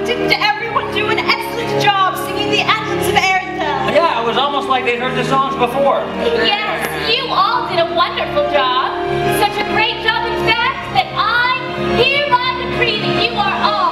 Didn't everyone do an excellent job singing the anthems of Arendelle? Yeah, it was almost like they'd heard the songs before. Yes, you all did a wonderful job. Such a great job, in fact, that I hereby decree that you are all